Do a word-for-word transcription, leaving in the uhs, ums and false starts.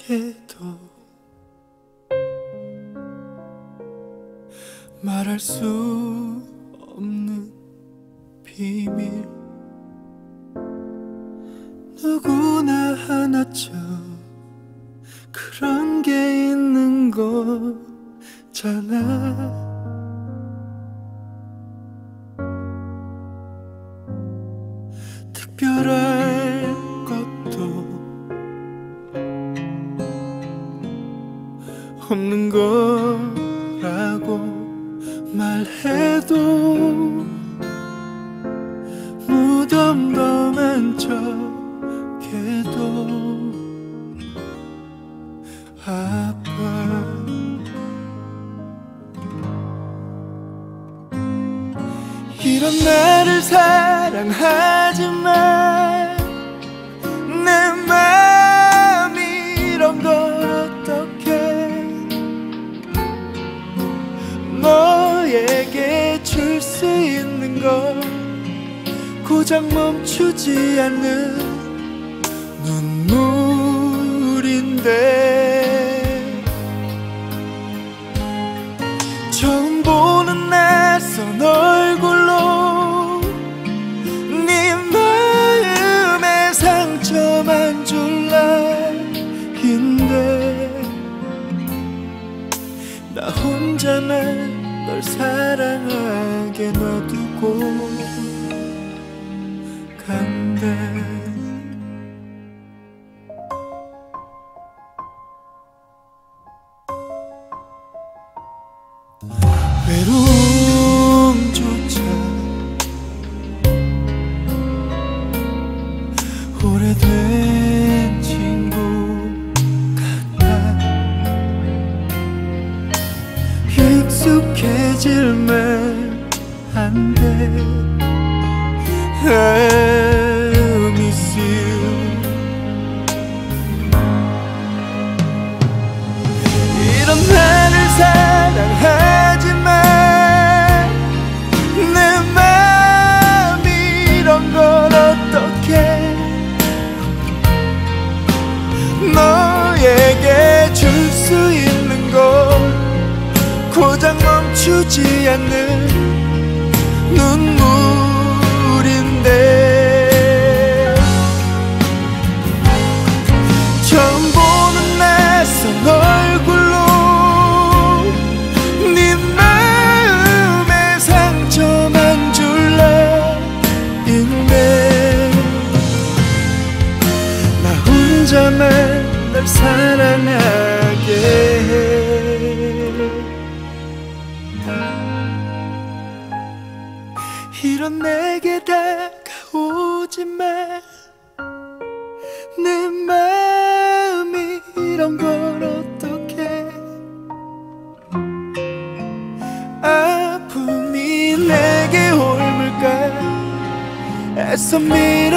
내게도 말할 수 없는 비밀, 누구나 하나쯤 그런 게 있는 거잖아. 특별할 것도 없는 거라고 말해도 무덤덤한 척해도 아파. 이런 나를 사랑하지만 내 맘이 이런 걸 어떡해. 너에게 줄 수 있는 건 고작 멈추지 않는 눈물인데, 처음 보는 낯선 얼굴로 네 마음에 상처만 줄 날인데, 나 혼자만 널 사랑하게 놔두고 간대. 외로움조차 오래된 친구 같아. 익숙해질만 한데 I miss you. 이런 나를 사랑하지만 내 맘이 이런 걸 어떡해. 너에게 줄 수 있는 건 고작 멈추지 않는 눈물인데, 처음 보는 낯선 얼굴로 네 마음에 상처만 줄 나인데, 나 혼자만 널 사랑하게 해. 이런 내게 다가오지 마. 내 마음이 이런 걸 어떡해. 아픔이 내게 옮을까 애써 밀어